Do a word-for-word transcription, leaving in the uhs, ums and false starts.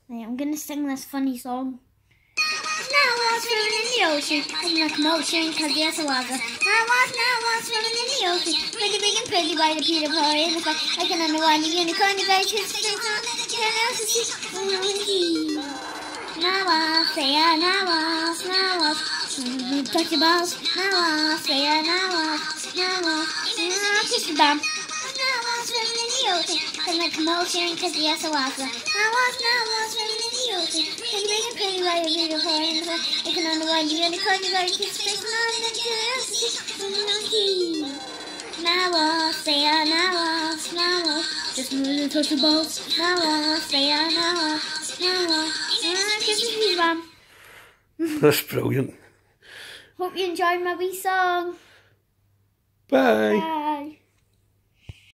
Right, I'm gonna sing this funny song. Now I was swimming in the ocean, in the commotion, cause yes I was. Now I was, now I was swimming in the ocean, pretty big and pretty by the Peter Pan in the fire. Like an underwater unicorn, the guy his face on, can else to see, now I say, now I, now I, touch your balls, now I say, now I, now I, now I kiss the bum. Now I was swimming in the ocean, in the commotion, cause yes I was. Now I was, now I was swimming in the ocean, pretty big and pretty by the Peter Pan in the fire. Like an underwater unicorn, the guy his face on, the can else to see. Now I say, now I, now I, just move and touch your balls. Now I say, now I, now I, now I kiss the peas bum. That's brilliant. Hope you enjoyed my wee song. Bye. Bye.